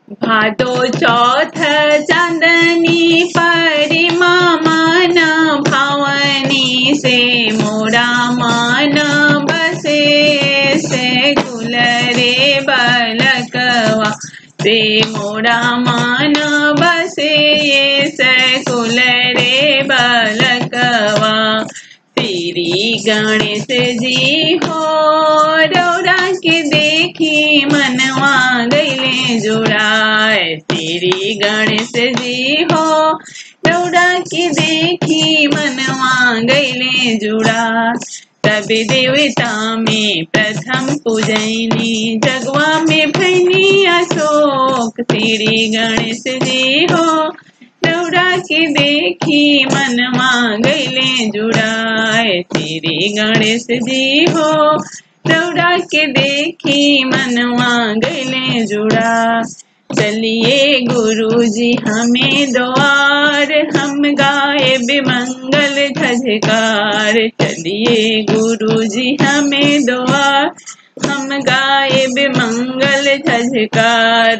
भादो चौथ चांदनी परिमा मन भावनी से मोरा मन बसे से कुल रे बलकवा से मोरा मन बसे से कुल रे बलकवा। श्री गणेश जी हो रौरा के देखी मनवा गईले जुड़ाए। श्री गणेश जी हो रौरा के देखी मनवा गईले जुड़ा। सब देवता में प्रथम पूजनी जगवा में भैनी अशोक। श्री गणेश जी हो रौरा के देखी मनवा गईले जुड़ाए। श्री गणेश जी हो रौरा के देखी मनवा गईले जुड़ा। चलिए गुरु जी हमें द्वार हम गाए बिमंगल झझकार। चलिए गुरु जी हमें द्वार हम गाए बिमंगल झझकार।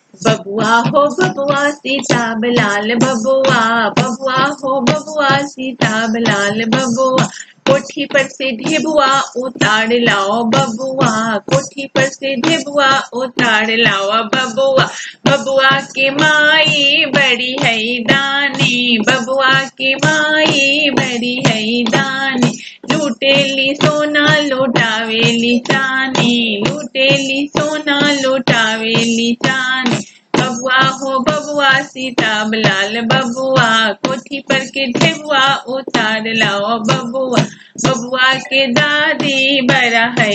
बबुआ हो बबुआ सीताब लाल बबुआ, बबुआ हो बबुआ सीताब लाल बबुआ। कोठी पर से ढेबुआ उतार लाओ बबुआ, कोठी पर से ढेबुआ उतार लाओ बबुआ। बबुआ के माई बड़ी है दानी, बबुआ के माई बड़ी है दानी। लूटेली सोना लुटावेली चानी, लूटेली सोना लुटावेली चानी। बबुआ हो बबुआ सीताब लाल बबुआ, कोठी पर के ढेबुआ उतार लाओ बबुआ। बबुआ के दादी बड़ा है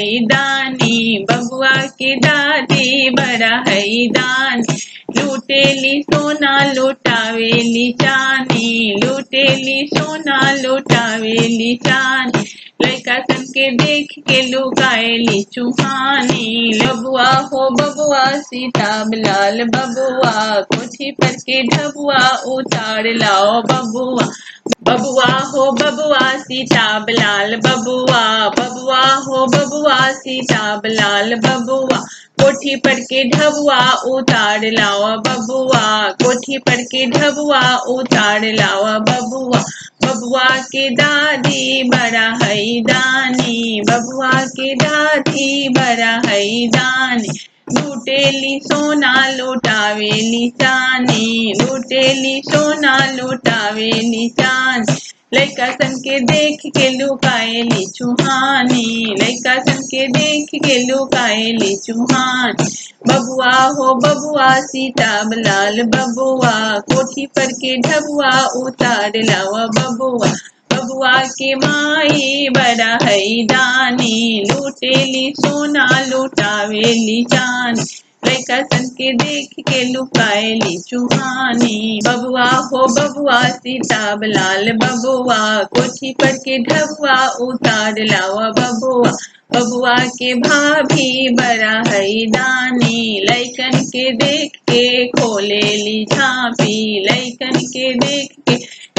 दानी, बबुआ के दादी बड़ा है दानी। लूटेली सोना लुटावेली चानी, लूटेली सोना लुटावेली चानी। लड़का सन के देख के लुकाएली चुहानी। बबुआ हो बबुआ सीताब लाल बबुआ, कोठी पर के ढबुआ उतार लाओ बबुआ। बबुआ हो बबुआ सीताब लाल बबुआ, बबुआ हो बबुआ सीताब लाल बबुआ। कोठी पर के ढबुआ उतार लाओ बबुआ, कोठी पर के ढबुआ उतार लाओ बबुआ। बबुआ के दादी बड़ा है दानी, बबुआ के दादी बड़ा है दानी। लूटेली सोना लुटावेली चानी, लूटेली सोना लुटावेली चानी। लड़का सन के देख के लुकाएली चुहानी, लड़का सन के देख के लुकाएली चुहानी। बबुआ हो बबुआ सीताब लाल बबुआ, कोठी पर के ढबुआ उतार लावा बबुआ। बबुआ के माई बड़ा है दानी, लूटेली सोना लुटावेली चानी। लड़का सन के देख के लुकाएली चुहानी। बबुआ हो बबुआ सीताब लाल बबुआ, कोठी पर के ढबुआ उतार लावा बबुआ। बबुआ के भाभी बड़ा है दानी, लइकन के देख के खोलेली झांपी, लइकन के देख के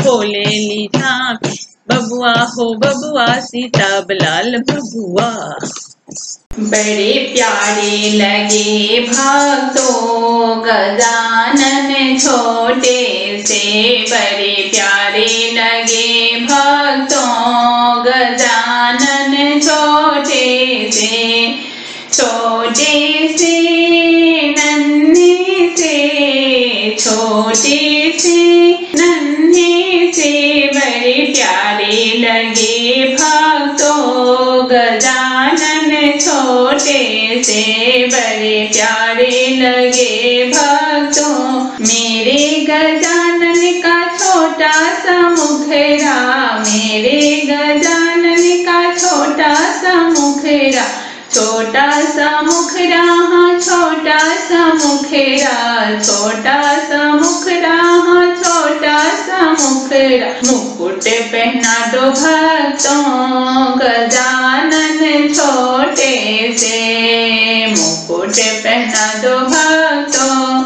खोलेली झांपी। बबुआ हो बबुआ सीताब लाल बबुआ। बड़े प्यारे लगे भक्तों गजानन छोटे से, बड़े प्यारे लगे भक्तों गजानन छोटे से। छोटे से नन्हे से, छोटे से नन्हे से, बड़े प्यारे लगे भक्तों गजानन छोटे से, बड़े प्यारे लगे भक्तों। मेरे गजानन का छोटा सा मुखड़ा, मेरे गजानन का छोटा सा मुखड़ा, छोटा सा मुखड़ा, हाँ छोटा सा मुखड़ा, छोटा सा मुखड़ा, हाँ छोटा सा मुखड़ा। मुकुट पहना दो भक्तों गजानन छोटे से, मुकुट पहना दो भक्तों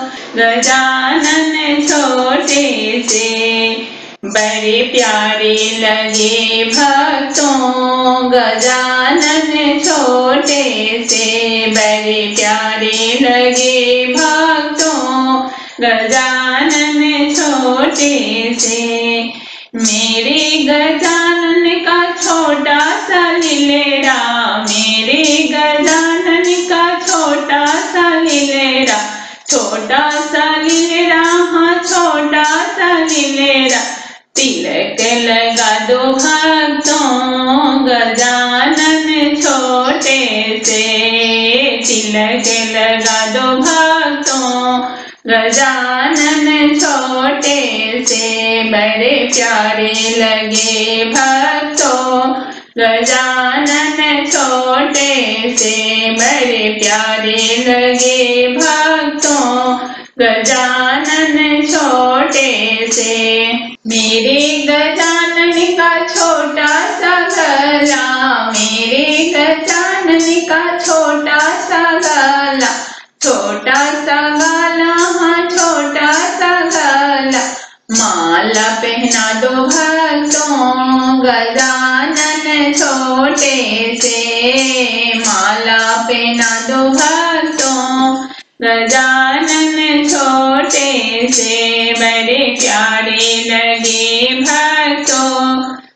गजानन छोटे से। बड़े प्यारे लगे भक्तों गजानन छोटे से, बड़े प्यारे लगे भक्तों गजानन छोटे से। मेरे गजानन का छोटा सा लीलेरा, मेरे गजानन का छोटा सा लीलेरा, छोटा सा लीलेरा, हाँ छोटा सा लीलेरा। तिलक लगा दो भक्तों गजानन छोटे से, तिलक लगा दो भक्तों गजानन छोटे से। बड़े प्यारे लगे भक्तों गजानन छोटे से, बड़े प्यारे लगे भक्तों गजानन छोटे से। मेरे गजानन का छोटा सा गला, मेरे गजानन का छोटा सा गला, छोटा सा गला, हाँ छोटा सा गला। माला पहना दो भक्तों गजानन छोटे से, माला पहना दो भक्तों गजानन छोटे से। बड़े प्यारे लगे भक्तों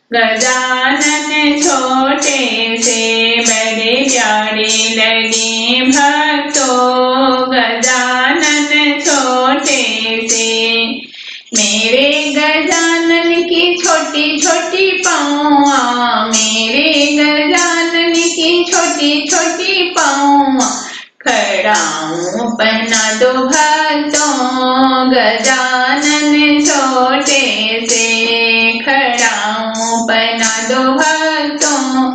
गजानन छोटे से, बड़े प्यारे लगे भक्तों गजानन छोटे से। मेरे गजानन की छोटी छोटी पाँवा, मेरे गजानन की छोटी छोटी पाँवा। खड़ाऊं पहना दो भक्तों गजानन छोटे से, खड़ाऊं पहना दो भक्तों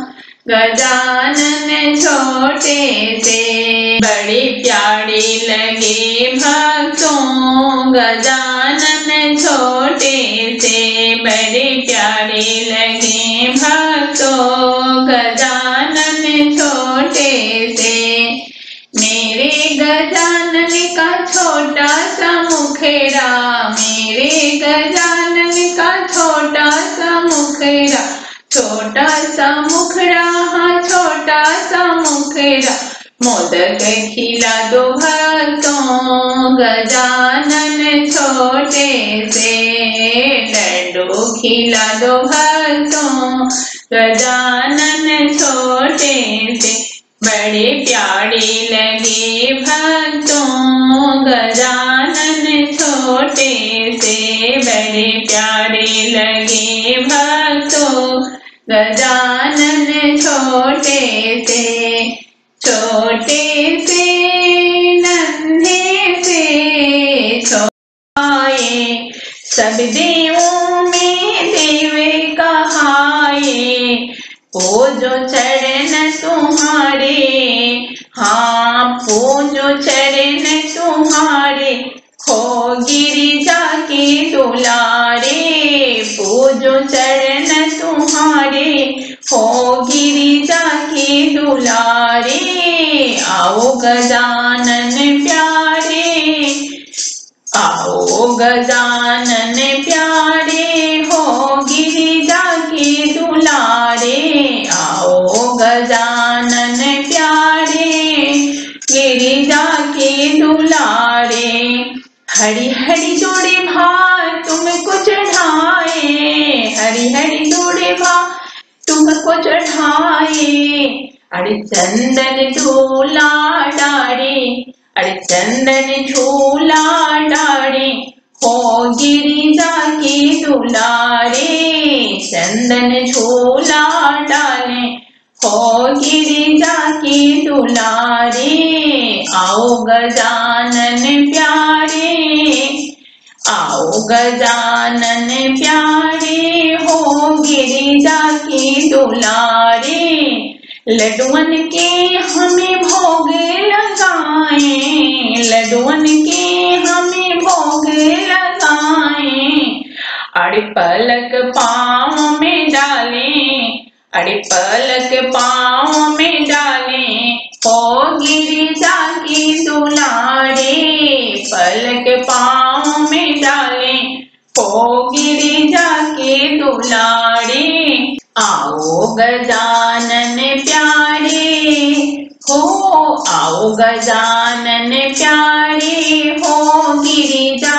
गजानन छोटे से। बड़े प्यारे लगे भक्तों गजानन छोटे से, बड़े प्यारे लगे भक्तों गजानन छोटे से। मेरे गजानन का छोटा सा मुखड़ा, मेरे गजानन का छोटा सा मुखड़ा, छोटा सा मुखड़ा, हाँ छोटा सा मुखड़ा। मोदक खिला दो भक्तों गजानन छोटे से, लड्डू खिला दो भक्तों गजानन छोटे से। बड़े प्यारे लगे भक्तों गजानन छोटे से, बड़े प्यारे लगे भक्तों गजानन छोटे से। छोटे से नन्हे से छोआए, सब देवों में देव कहाए। पूजो चरण तुम्हारे, हाँ पूजो चरण तुम्हारे। हो गिरिजा के दुलारे, पूजो चरण तुम्हारे। हो गिरिजा के दुलारे। आओ गजानन प्यारे, आओ गजानन प्यारे। हो गिरिजा के दुलारे, आओ गजानन प्यारे गिरिजा के दुलारे। हरि हरि जोड़े भार तुमको चढ़ाए, हरि हरि जोड़े भार तुमको चढ़ाए। अरे चंदन झूला डारे, अरे चंदन झूला डारे। हो गिरिजा के दुलारे, चंदन झूला डाले। हो गिरिजा के दुलारे। आओ गजानन प्यारे, आओ गजानन प्यारे। हो गिरिजा के दुलारे। लड्डुअन के हमें भोग लगाए, लड्डुअन के हमें भोग लगाए। अरे पलक पाँव में डाले, अरे पलक पाँव में डाले। हो गिरिजा के दुलारे, पलक पाँव में डाले। हो गिरिजा के दुलारे। आओ गजानन प्यारे, हो आओ गजानन प्यारे। हो गिरिजा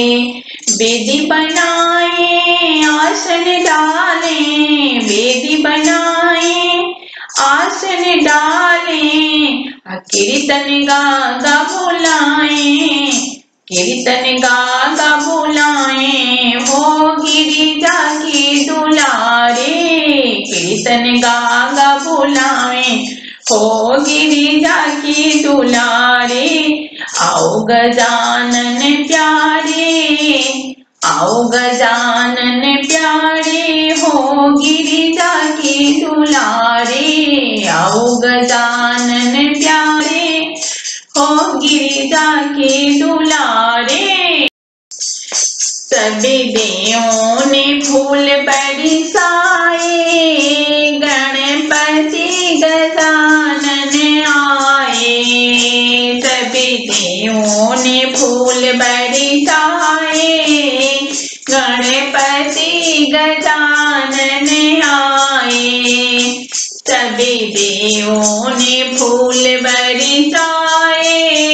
बेदी बनाए आसन डाले, बेदी बनाए आसन डाले, कीर्तन गा बुलाए, कीर्तन गा बुलाए, हो गिरिजा की दुलारे, कीर्तन गा बुलाए, हो गिरिजा की दुलारे। आओ गजानन प्यारे, आओ गजानन प्यारे, हो गिरिजा की दुलारे, आओ गजानन प्यारे, हो गिरिजा की दुलारे। सभी देवों ने फूल बरसाए, गणपति गजानन आए, सभी देवों ने फूल बरसाए, गणपति गजानन आए, सभी देवों ने फूल बरसाए,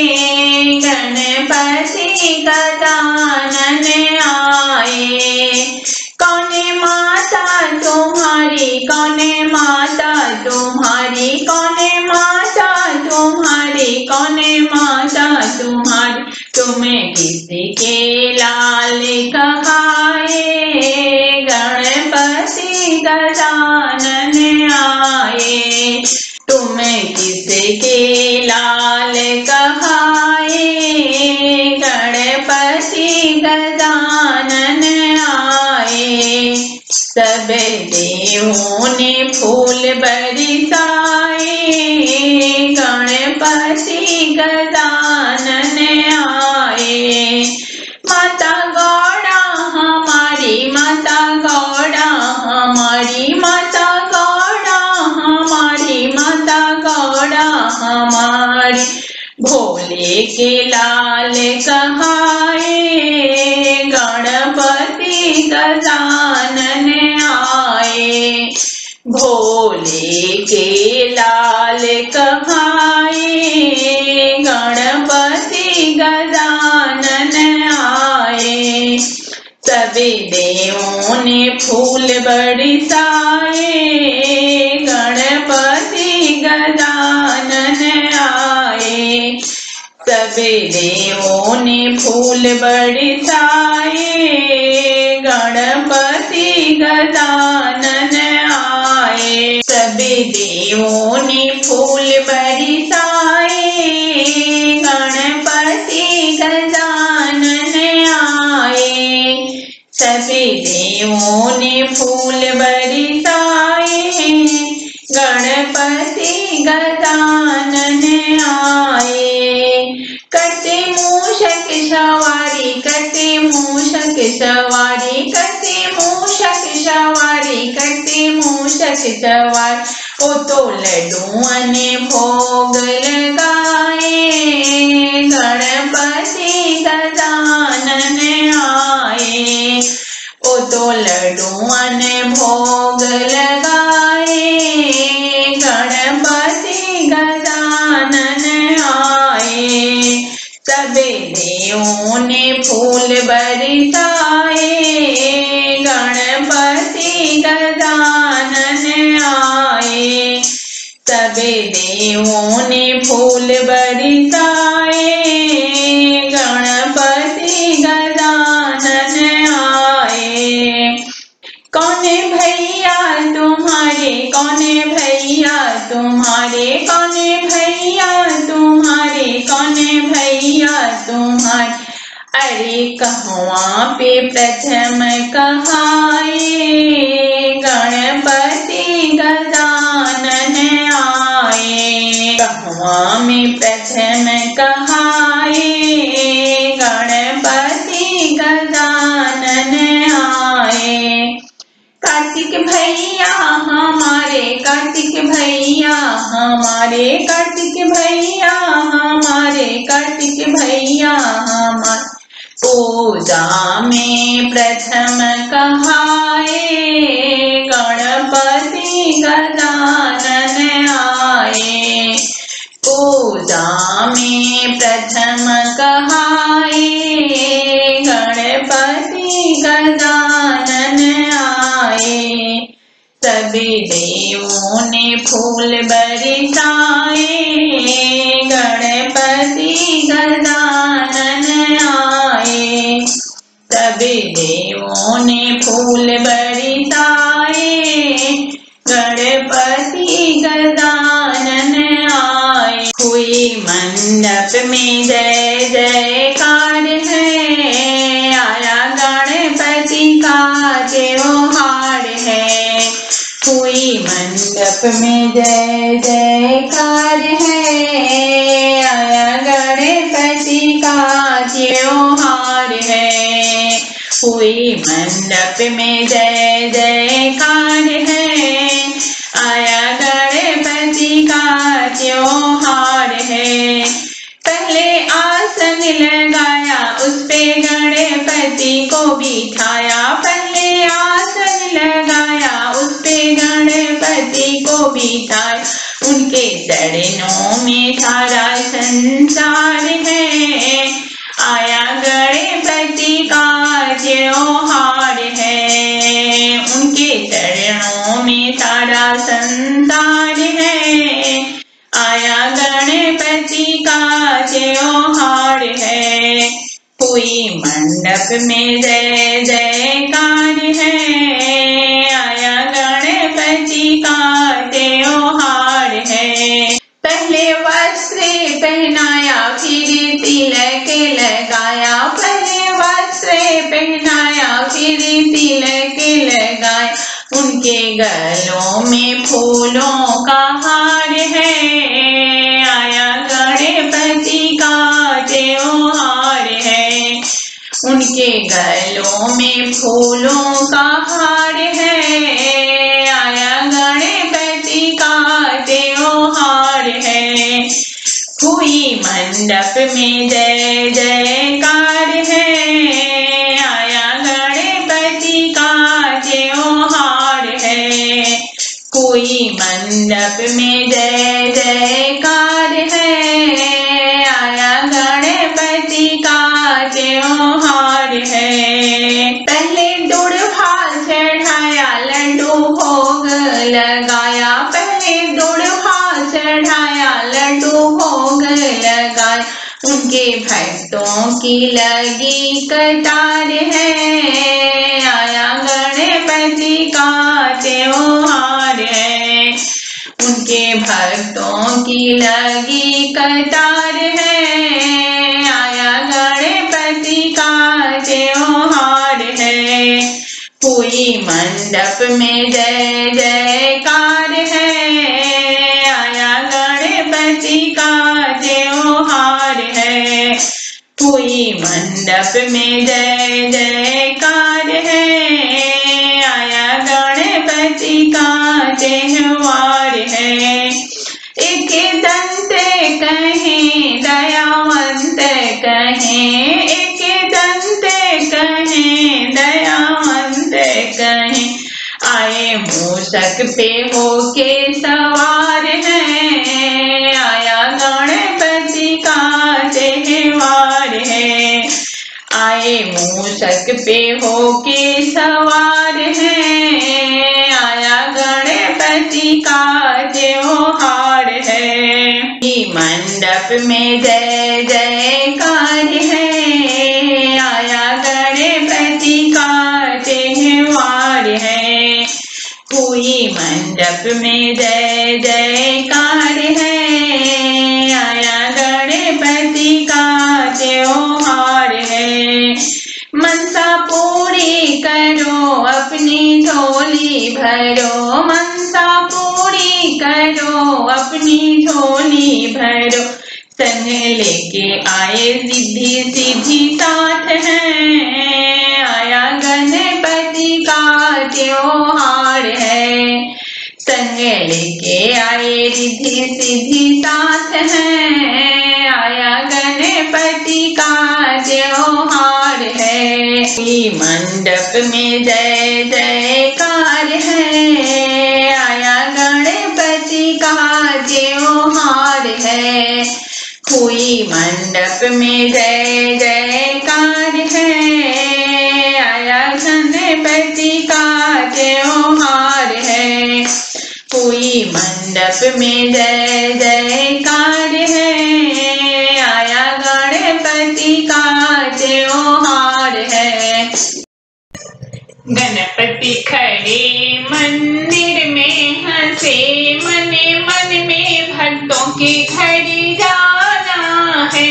गणपति गजानन आए। कौन माता तुम्हारी, कौन माता तुम्हारी, कौन माता तुम्हारी, कौन माता तुम्हारी, तुम्हें किसके लाल कहाए, गणपति गजानन आए, तुम्हें किसके लाल कहाए, गणपति गजानन आए। सब देवों ने फूल बरसाए, गणपति गजानन आए। माता गौड़ा हमारी, माता गौड़ा हमारी, माता गौड़ा हमारी, माता गौड़ा हमारी, भोले के लाल कहाए, गणपति गजानन आए, भोले के लाल कहाए, गणपति गजानन आए। सभी देवों ने फूल बरसाए, गणपति गजानन आए, सभी देवों ने फूल बरसाए, गणपति गजानन आए, सभी देवों ने फूल बरसाए, गणपति गजानन आए, सभी देवों ने फूल बरसाए, गणपति गजानन आए। करते मूषक सवारी, करते मूषक सवारी, करते मूषक सवारी, करते मूषक सवारी, वो तो लड्डुओं ने भोग लगाए, गणपति गजानन आए, वो तो लड्डुओं ने भोग लगाए, गणपति गजानन आए। सभी देवों ने फूल बरसाए, गणपति गजानन आए, सभी देवों ने फूल बरसाए, गणपति गजानन आए। कौन भैया तुम्हारे, कौन भैया तुम्हारे, कौन भैया तुम्हारे, कौन भैया तुम्हारे, अरे कहवा पे प्रथम कहाए, गणपति गजानन आए, कहवा में प्रथम कहाए, गणपति गजानन आए। कार्तिक भैया हमारे, कार्तिक भैया हमारे, कार्तिक भैया हमारे, कार्तिक भैया हमारे, पूजा में प्रथम कहाए, गणपति गजानन आए, पूजा में प्रथम कहाए, गणपति सभी देवों ने फूल बरसाए, गणपति गजानन आए। सभी देवों ने फूल बरसाए, गणपति गजानन आए। हुई मंडप में जय जयकार है, आया गणपति का त्योहार है। हुई मंडप में जय जयकार है, आया गणपति का त्योहार है। हुई मंडप में जय जयकार है, आया गणपति का त्योहार है। पहले आसन लगाया, उस पे गणपति को बिठाया। पहले आसन लगाया, उस पे गणपति को बिठाया। उनके चरणों में सारा संसार है, आया गणपति का त्योहार है। उनके चरणों में सारा संसार है, आया गणपति का त्योहार है। हुई मंडप में जय जयकार है, आया गणपति का त्योहार है। पहले वस्त्र पहनाया, फिर तिलक लगाया। पहले वस्त्र पहनाया, फिर तिलक लगाया। उनके गलों में फूलों का हार है, आया गणपति का त्योहार है। उनके गलों में फूलों का हार है, आया गणपति का त्योहार है। हुई मंडप में जय जयकार है, आया गणपति का त्योहार है। हुई मंडप में जय जयकार है, आया गणपति का त्योहार है। पहले दूल्हा चढ़ाया, लड्डू भोग लगाया। पहले दूल्हा चढ़ाया, लड्डू भोग लगाया। उनके भक्तों की लगी कतार है, आया गणपति का त्योहार है। उनके भक्तों की लगी कतार है, आया गणपति का त्योहार है। हुई मंडप में जय जयकार है, आया गणपति का त्योहार है। हुई मंडप में जय जयकार है, आया गणपति का त्योहार है। एक दंत कहें दयावंत कहें, एक दंत कहें दयावंत कहें। आए मूषक पे होके सवार है, आया गणपति का त्योहार है। आए मूषक पे होके सवार है, आया गणपति का त्योहार है। मंडप में जय जयकार है, आया गणपति का त्योहार है। हुई मंडप में जय जयकार है, आया गणपति का त्योहार है। मनसा पूरी करो, अपनी झोली भरो। मनसा पूरी करो, अपनी झोली भरो। संग लेके आए रिद्धि सिद्धि साथ है, आया गणपति का त्योहार है। संग लेके आए रिद्धि सिद्धि साथ है, आया गणपति का त्योहार है। मंडप में जय जयकार है, आया गणपति का त्योहार है। हुई मंडप में जय जयकार है, आया गणपति का त्योहार है। मंडप में जय जयकार है, आया गणपति का त्योहार है। गणपति खड़े मंदिर में हंसे, मने मन में भक्तों के घर जाना है।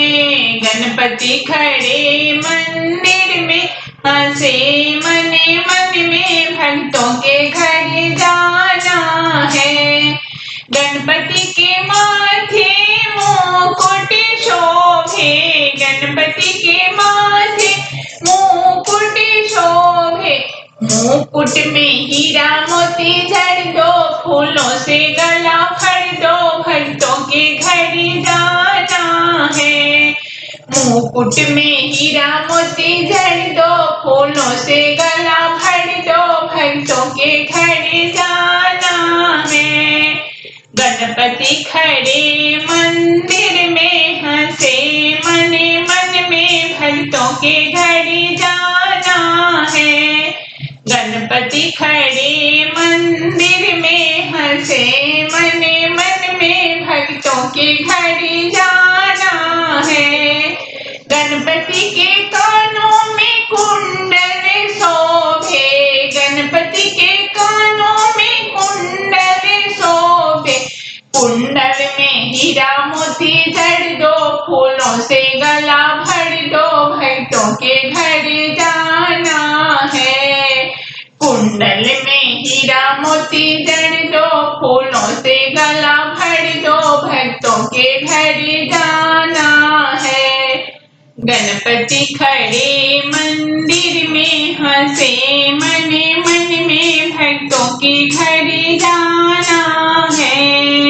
गणपति खड़े मंदिर में हंसे, मने मन में भक्तों के घर जाना है। गणपति के माथे मुकुट शोभे, गणपति के माथे मुकुट शोभे। मुकुट में हीरा मोती जड़ दो, फूलों से गला भर दो, भक्तों के घर जाना है। मुकुट में हीरा मोती जड़ दो, फूलों से गला भर दो, भक्तों के घर जाना है। गणपति खड़े मंदिर में हंसे, मने मन में भक्तों के घर जाना है। गणपति खड़े मंदिर में हंसे, मने मन में भक्तों के घर जाना है। गणपति के कानों में कुंडल शोभे, गणपति के कानों में कुंडल शोभे। कुंडल में हीरा मोती जड़ दो, फूलों से गला भर दो, भक्तों के घर जाना है। कुंडल में हीरा मोती जड़ दो, फूलों से गला भर दो, भक्तों के घर जाना है। गणपति खड़े मंदिर में हंसे, मने मन में भक्तों के घर जाना है।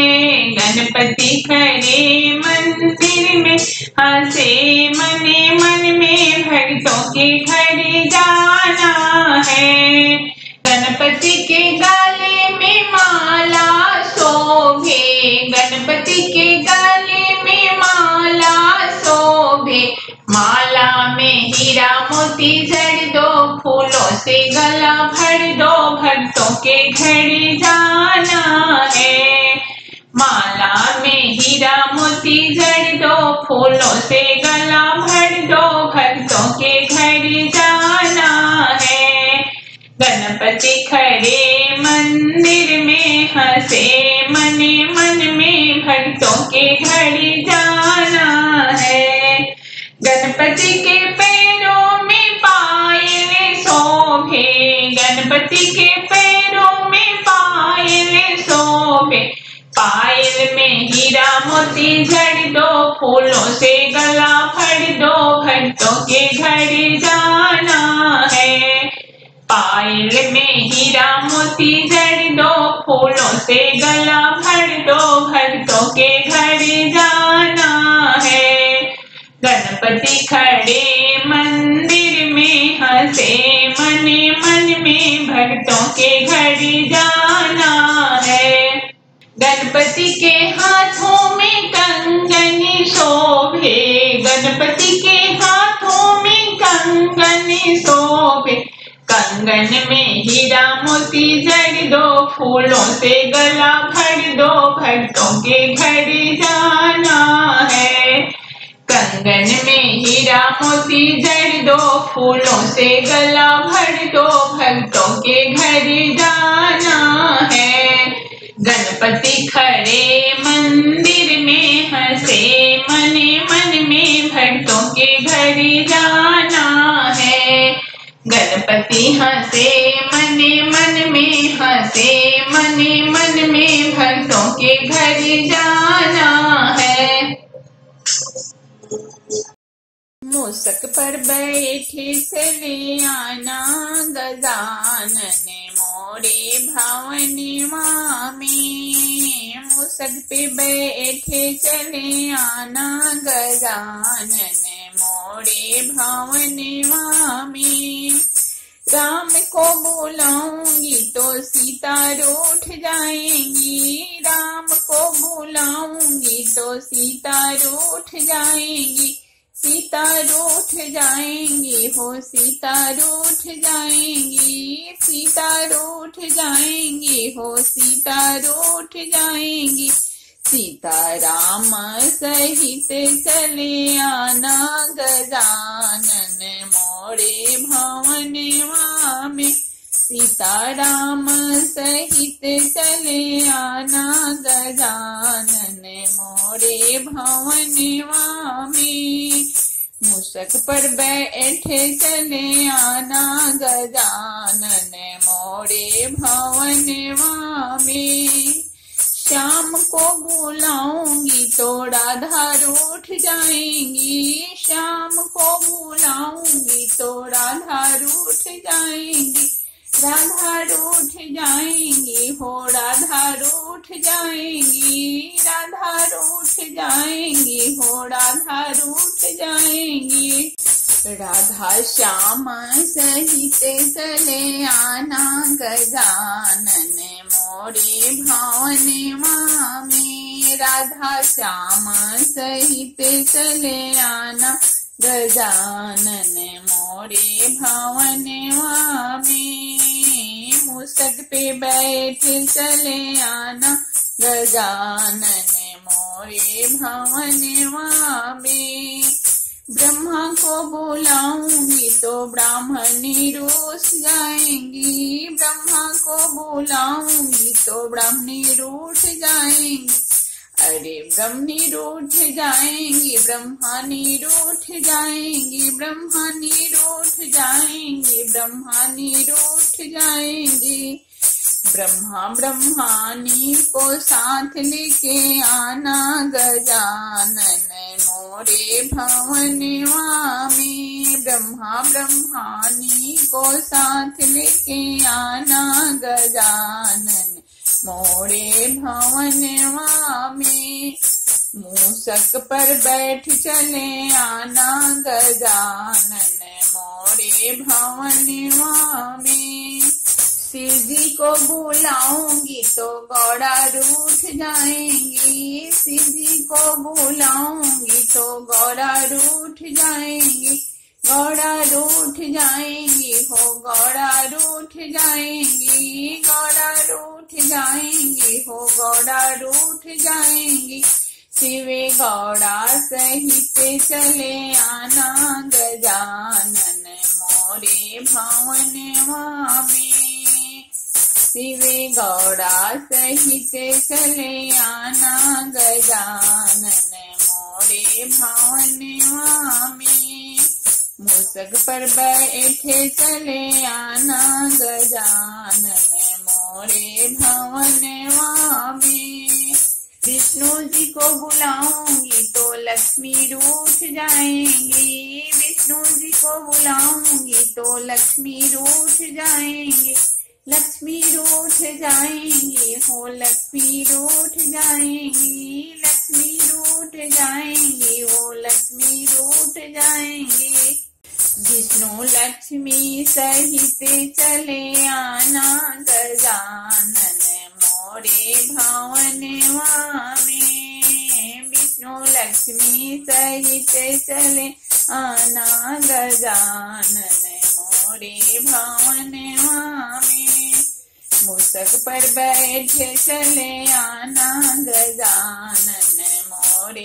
गणपति खड़े मंदिर में हंसे, मने मन में भक्तों के घर जाना है। गणपति के गले में माला शोभे, गणपति के गले में माला शोभे। माला में हीरा मोती जड़ दो, फूलों से गला भर दो, भक्तों के घर जाना है। माला में हीरा मोती जड़ दो, फूलों से गला भर दो, भक्तों के घर जाना है। गणपति खड़े मंदिर में हंसे, मने मन में भक्तों के घर जाना है। गणपति के पैरों में पायल शोभे, गणपति के पैरों में पायल शोभे। पायल में हीरा मोती जड़ दो, फूलों से गला भर दो, भक्तों के घर जाना है। पायल में हीरा मोती जड़ दो, फूलों से गला भर दो, भक्तों के घर जाना है। गणपति खड़े मंदिर में हंसे, मने मन में भक्तों के घर जाना है। गणपति के हाथों में कंगन शोभे, गणपति के हाथों में कंगन शोभे। कंगन में हीरा मोती जड़ दो, फूलों से गला भर दो, भक्तों के घर जाना है। कंगन में हीरा मोती जड़ दो, फूलों से गला भर दो, भक्तों के घर जाना है। गणपति खड़े मंदिर में हंसे, मने मन में भक्तों के घर जाना है। गणपति हंसे, मने मन में हंसे, मने मन में भक्तों के घर जाना है। मूसक पर बैठे चले आना, गजानन मोरे भवनवा में। मूसक पे बैठे चले आना, गजानन मोरे भवनवा में। राम को बुलाऊंगी तो सीता रूठ जाएंगी, राम को बुलाऊंगी तो सीता रूठ जाएंगी। सीता सीता रूठ जाएंगी हो, सीता रूठ जाएंगी, सीता रूठ जाएंगी हो, सीता रूठ जाएंगी। सीता राम सहित चले आना गजानन मोरे भवनवा में। सीता राम सहित चले आना गजानन मोरे भवनवा में। मूषक पर बैठे चले आना गजानन मोरे भवनवा में। श्याम को बुलाऊंगी तो राधा रूठ जाएंगी, श्याम को बुलाऊंगी तो राधा रूठ जाएंगी। राधा रूठ जाएंगी हो, राधा रूठ जाएंगी, राधा रूठ जाएंगी हो, राधा रूठ जाएंगी। राधा श्याम सहित चले आना गजानन मोरे भवनवा में। राधा श्याम सहित चले आना गजानन मोरे भवनवा में। मूषक पे बैठ चले आना गजानन मोरे भवनवा में। ब्रह्मा को बुलाऊंगी तो ब्राह्मणी रूठ जाएंगी, ब्रह्मा को बुलाऊंगी तो ब्राह्मणी रूठ जाएंगी। अरे ब्रह्मणी रूठ जाएंगी, ब्रह्मानी रूठ जाएंगी, ब्रह्मानी रूठ जाएंगी, ब्रह्मानी रूठ जाएंगी। ब्रह्मा ब्रह्मानी को साथ लेके आना गजानन मोरे भवनवा में। ब्रह्मा ब्रह्मानी को साथ लेके आना गजानन मोरे भवनवा में। मूषक पर बैठ चले आना गजानन मोरे भवनवा में। शिव जी को बुलाऊंगी तो गौड़ा रूठ जाएंगी, शिव जी को बुलाऊंगी तो गौड़ा रूठ जाएंगी। गौड़ा रूठ जाएंगी हो, गौड़ा रूठ जाएंगी, गौड़ा रूठ जाएंगी हो, गौड़ा रूठ जाएंगी। शिवे गौड़ा सहित चले आना गजानन मोरे भवनवा में। शिवे गौड़ा सहित चले आना गजानन मोरे भवनवा में। मूषक पर बैठे चले आना गजानन मोरे भवनवा में। विष्णु जी को बुलाऊंगी तो लक्ष्मी रूठ जाएंगी, विष्णु जी को बुलाऊंगी तो लक्ष्मी रूठ जाएंगी। लक्ष्मी रूठ जाएंगी हो, लक्ष्मी रूठ जाएंगी, लक्ष्मी रूठ जाएंगी हो, लक्ष्मी रूठ जाएंगी। विष्णु लक्ष्मी सहित चले आना गजानन मोरे भवनवा में। विष्णु लक्ष्मी सहित चले आना गजानन मोरे भवनवा में। मूषक पर बैठे चले आना गजानन मोरे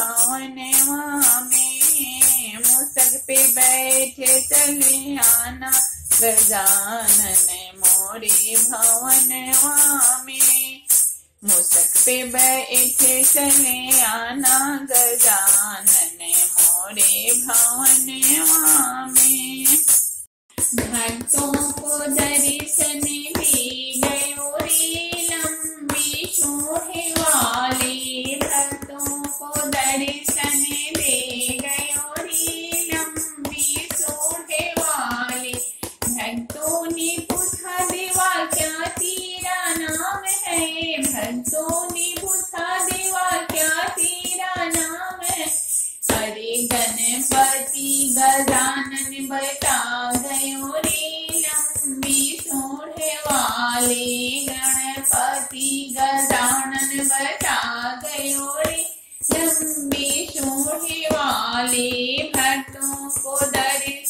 भवनवा में। मूषक पे बैठे चले आना गजानन मोरे भवनवा में। मूषक पे बैठे चले आना गजानन मोरे भवनवा में। भक्तों को दर्शन दी गयो रे लंबी शोहे वाली, भक्तों को दर्शन दे गयो रे लंबी शोहे वाली। भक्तों ने पूछा देवा क्या तेरा नाम है, भक्तों ने पूछा देवा क्या तेरा नाम है। अरे गणपति गजानन बता गयो रे लंबी शोढ़े वाले, गणपति गजानन बता गयो रे लंबी शोढ़े वाले।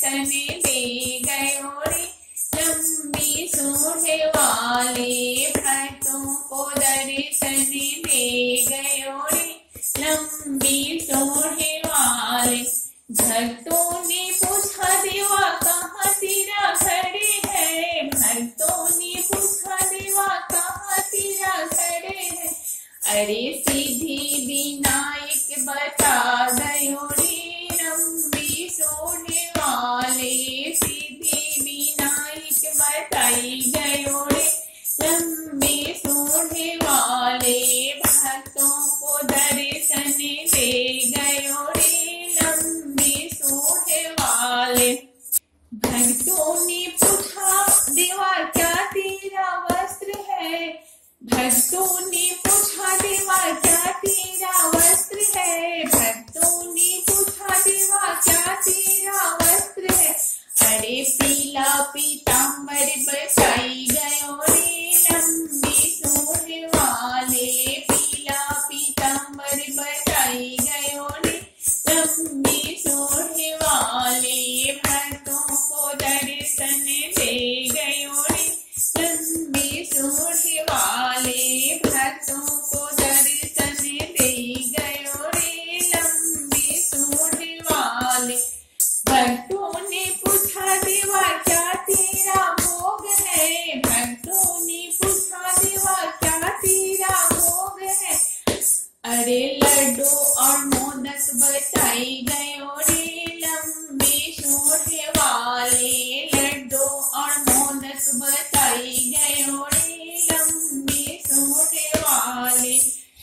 दर्शन दे गयो रे लंबी सूंड वाले, भक्तों को दर्शन दे गयो रे लंबी सूंड वाले। भक्तों ने पूछा देवा कहाँ तेरा घर है, भक्तों ने पूछा देवा कहाँ तेरा घर है। अरे सिद्धि विनायक बता गयो रे लंबी सूंड वाले, सिद्धि विनायक बताई गयो रे लंबी सूंड वाले। भक्तों को दर्शन दे गयो रे लंबी सूंड वाले। भक्तों ने पूछा देवा क्या तेरा वस्त्र है, भक्तों ने पूछा देवा क्या तेरा वस्त्र है, भक्तों ने पूछा देवा क्या तेरा वस्त्र है। अरे पीला पीताम्बर बताई गयो रे लंबी सूंड वाले, पीला पीताम्बर बताई गयो रे लंबी सूंड वाले। भक्तों को दर्शन दे गयो रे लंबी सूंड वाले, भक्तों को दर्शन दे गयो रे लंबी सूंड वाले। भक्तों ने पूछा देवा क्या तेरा भोग है, भक्तों ने पूछा देवा क्या तेरा भोग है। अरे लड्डू और मोदक बताई गयो रे लंबी सूंड वाले, लड्डू और मोदक बताई गयो रे लंबी सूंड वाले।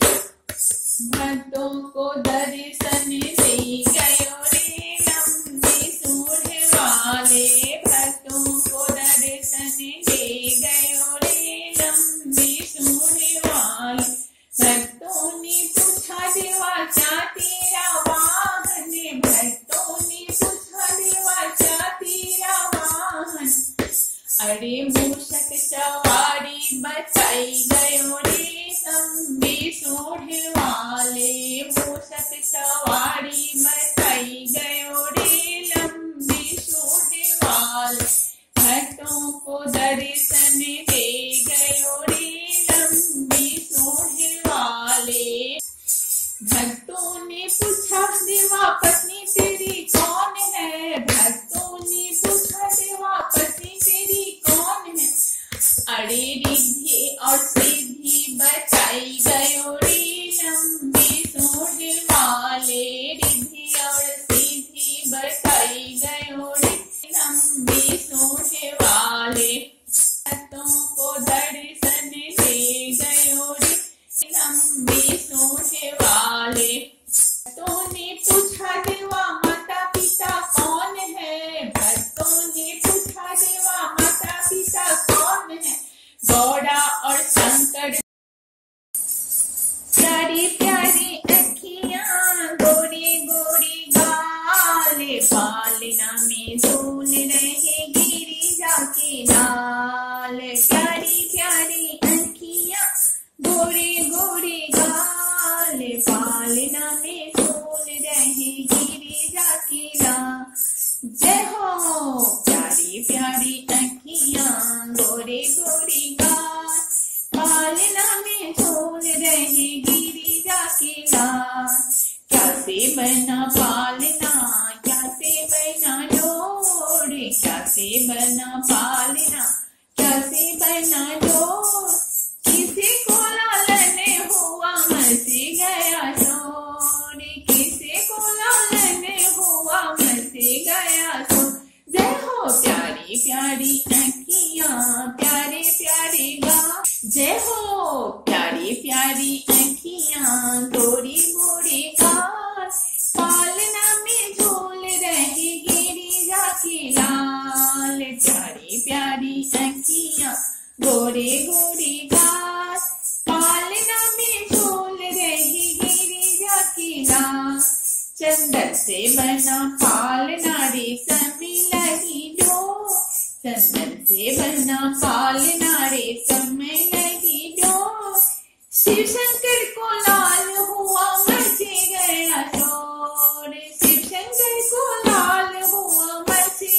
भक्तों को दर्शन दे गयो रे लंबी सूंड वाले, भक्तों को दर्शन दे गयो रे लंबी सूंड वाले। भक्तों ने पूछा देवा क्या तेरा वाहन, भक्तों ने पूछा देवा क्या तेरा वाहन। अरे मूषक सवारी बताई गयो रे लंबी सूंड वाले, मूषक सवारी बताई गयो रे लंबी सूंड वाले। भक्तों को दर्शन दे गयो रे लंबी सूंड वाले। भक्तों ने पूछा देवा पत्नी तेरी कौन है, भक्तों ने पूछा देवा पत्नी तेरी कौन है। अरे रिद्धि और सिद्धि बताई गयो रे लंबी सूंड वाले, रिद्धि और सिद्धि बताई गयो रे लंबी सूंड वाले। भक्तों को दर्शन दे गयो रे लंबी सूंड वाले। भक्तों ने पूछा देवा माता पिता कौन है, भक्तों ने पूछा देवा माता पिता कौन है। गौड़ा और शंकर प्यारी प्यारी अखियां गोरी गोरी गाल, पालना में झूल रहे गिरिजा के लाल। प्यारी प्यारी अखियां गोरी गोरी गाल, पालना में झूल रहे गिरिजा के लाल। जय हो प्यारी प्यारी अखियां गोरी गोरी गाल, पालना में झूल रहे गिरिजा के लाल। कैसे बना पालना कैसे बना जोड़, कैसे बना पालना कैसे बना जोड़। किसी को लालन हुआ मसी गया शोर, किसी को लालन हुआ मसी गया शोर। जय हो प्यारी प्यारी अखियां प्यारे प्यारे गा, जय हो प्यारी प्यारी अखियां गोरी गोरी गाल, पालना में झूल रही गिरिजा की लाल। प्यारी प्यारी अखियां गोरी गोरी गाल, पालना में झूल रही गिरिजा की लाल। चंदन से बना पालना रेशम लगी डोर, चंदन से बना पालना रेशम लगी डोर। शिव शंकर को लाल हुआ मच गया शोर, शिव शंकर को लाल हुआ मच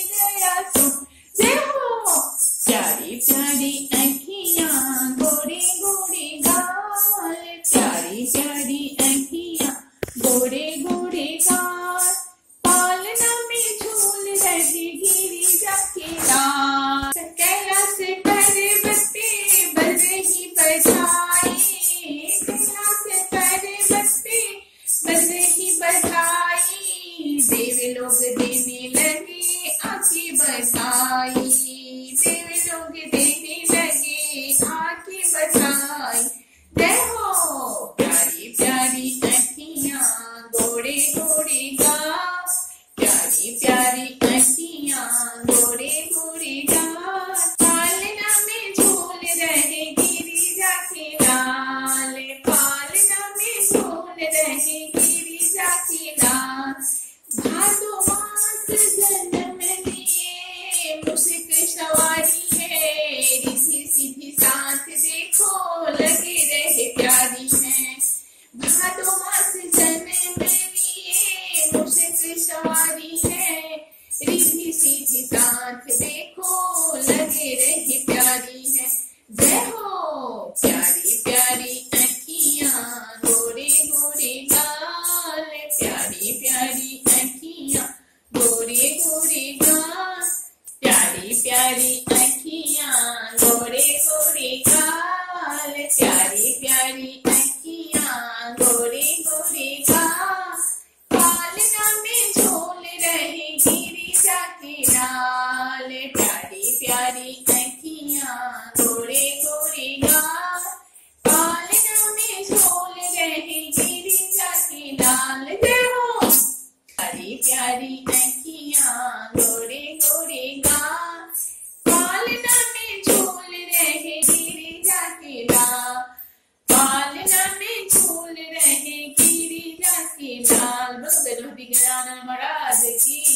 लोग देने लगे आंखें बसाई, देव लोग देने लगे आंखें बसाई। जय हो प्यारी प्यारी अखियां गोरे गोरे गाल, प्यारी प्यारी अखियां गोरे गोरे गाल। पालना में झूल रहे गिरिजा के लाल, पालना में झूल रहे गिरिजा के लाल। भादो मास जन्म लिए मुश्क सवारी है, रिधि सीधी साथ देखो लगे रहे प्यारी है। भादो मास जन्म लिए मुश्क सवारी है, रिधि सीधी साथ देखो लगे रहे प्यारी है। जय हो प्यारी प्यारी अखियां गोरे गोरे गाल, प्यारी प्यारी अखियां गोरे गोरे गाल, प्यारी प्यारी अखियां गोरे गोरे गाल, प्यारी प्यारी अखियां गोरे गोरे गाल। पालना में झूल रहे गिरिजा के लाल, प्यारी प्यारी अखियां गोरे गोरे गाल। पालना में झूल रहे गिरिजा के लाल। जय हो प्यारी प्यारी अखियां गोरे गोरे गाल, पालना में झूल रहे गिरिजा के लाल, पालना में झूल रहे गिरिजा के लाल। बोलो गणपति गजानन महाराज की